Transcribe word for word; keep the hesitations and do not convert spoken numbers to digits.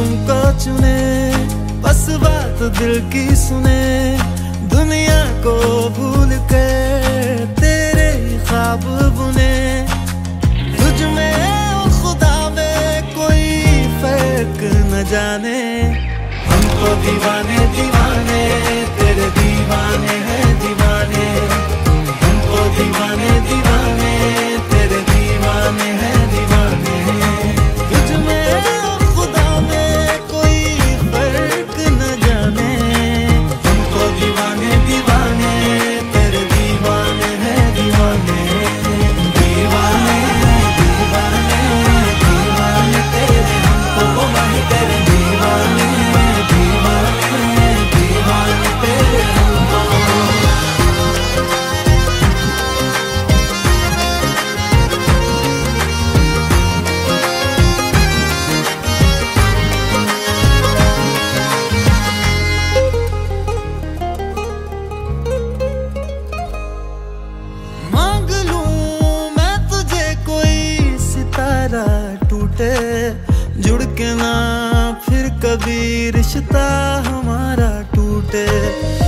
तुमको चुने, बस बात दिल की सुने, दुनिया को भूल कर तेरे ख्वाब बुने। तुझ में और खुदा में कोई फर्क न जाने, हम तो दीवाने दीवाने तेरे दीवाने हैं दीवाने, हम तो दीवाने दीवाने तेरे दीवाने हैं दीवाने। तुझ में और खुदा में कोई फर्क न जाने, हम तो दीवाने दीवाने तेरे दीवाने हैं दीवाने। दीवाने दीवाने दीवाने तेरे, हम तो वही तेरे दीवाने दीवाने दीवाने तेरे हम तो। मांग लूं मैं तुझे कोई सितारा टूटे, जुड़ के ना फिर कभी रिश्ता हमारा टूटे।